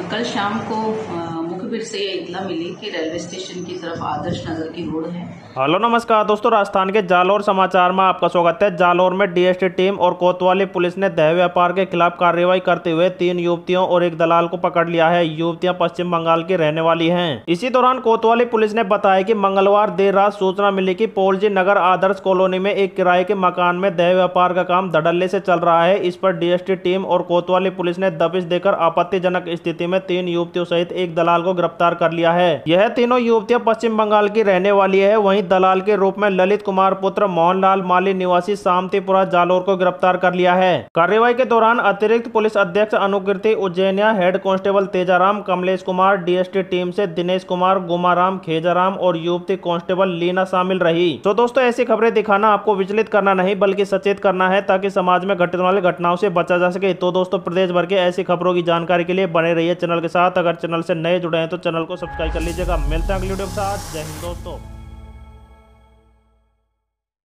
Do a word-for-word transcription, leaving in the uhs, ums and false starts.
कल शाम को अ, मुखबिर से ये इत्तला मिली कि रेलवे स्टेशन की तरफ आदर्श नगर की रोड है। हेलो नमस्कार दोस्तों, राजस्थान के जालौर समाचार में आपका स्वागत है। जालौर में डीएसटी टीम और कोतवाली पुलिस ने देह व्यापार के खिलाफ कार्रवाई करते हुए तीन युवतियों और एक दलाल को पकड़ लिया है। युवतियां पश्चिम बंगाल की रहने वाली हैं। इसी दौरान कोतवाली पुलिस ने बताया कि मंगलवार देर रात सूचना मिली कि पोलजी नगर आदर्श कॉलोनी में एक किराए के मकान में देह व्यापार का काम धड़ल्ले से चल रहा है। इस पर डीएसटी टीम और कोतवाली पुलिस ने दबिश देकर आपत्तिजनक स्थिति में तीन युवतियों सहित एक दलाल को गिरफ्तार कर लिया है। यह तीनों युवतियां पश्चिम बंगाल की रहने वाली है। वहीं दलाल के रूप में ललित कुमार पुत्र मोहनलाल माली निवासी सामतीपुरा जालौर को गिरफ्तार कर लिया है। कार्रवाई के दौरान अतिरिक्त पुलिस अध्यक्ष Anukriti Ujjainiya, head constable Tejaram, Kamlesh Kumar, DST team से दिनेश कुमार, गुमाराम, खेजाराम और युवती कांस्टेबल लीना शामिल रही। तो दोस्तों, ऐसी खबरें दिखाना आपको विचलित करना नहीं बल्कि सचेत करना है ताकि समाज में घटने वाली घटनाओं से बचा जा सके। तो दोस्तों, प्रदेश भर के ऐसी खबरों की जानकारी के लिए बने रहिए चैनल के साथ। अगर चैनल से नए जुड़े हैं तो चैनल को सब्सक्राइब कर लीजिएगा। मिलते हैं अगली वीडियो के साथ। जय हिंद दोस्तों।